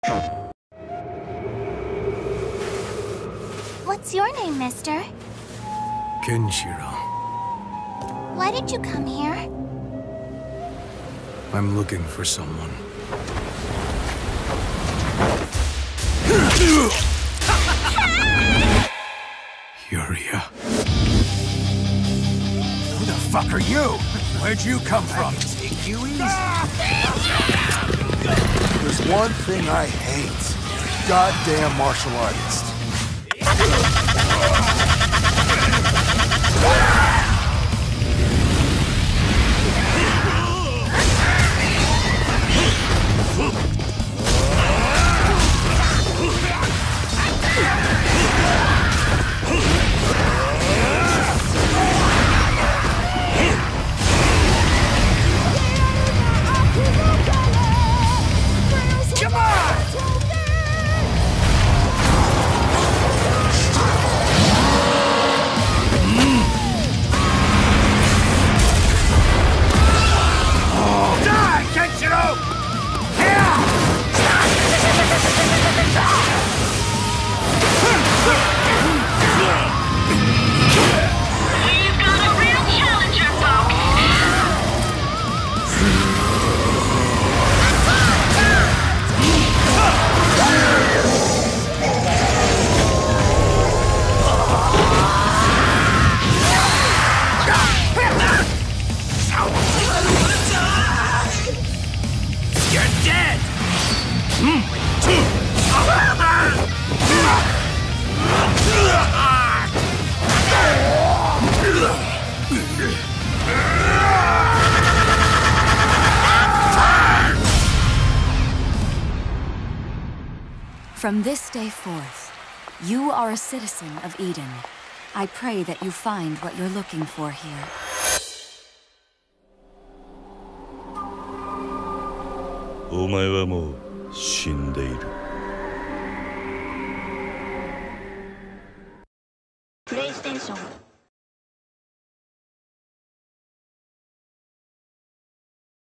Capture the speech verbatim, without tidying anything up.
What's your name, mister? Kenshiro. Why did you come here? I'm looking for someone. Yuria. Who the fuck are you? Where'd you come from? Take you easy. There's one thing I hate. Goddamn martial artists. From this day forth, you are a citizen of Eden. I pray that you find what you're looking for here. お前はもう死んでいる。 プレイステーション